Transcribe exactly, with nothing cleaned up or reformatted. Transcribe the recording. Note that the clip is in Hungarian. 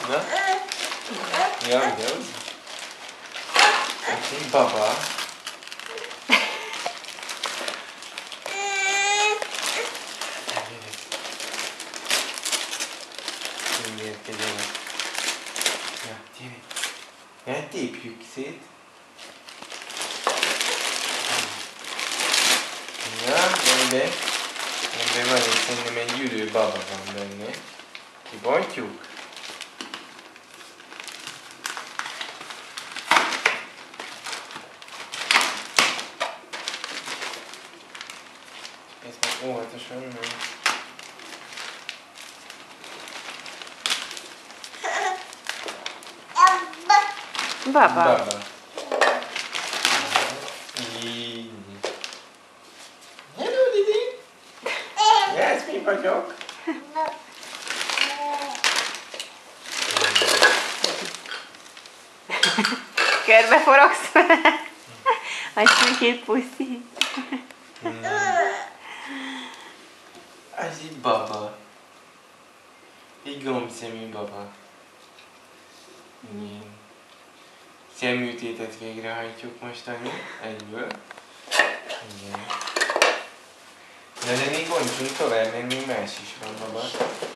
Na? Ja, vigyázz. Oké, baba. Mindjárt kegyelek. Ja, gyere. Ja, tépjük szét. Ja, ebbe. Ebbe van egy, szerintem egy gyűrű baba van benne. Kibontjuk. Ezt már óvatosan, nem? Baba. Baba. Így. Hello, Didi. Yes, mi vagyok. Körbe forogsz vele? Azt két puszi. Ez itt baba. Egy gombszemű baba. Igen. Szemműtétet végrehajtjuk mostani, egyből. Igen. De de még bontsunk tovább, mert még más is van, baba.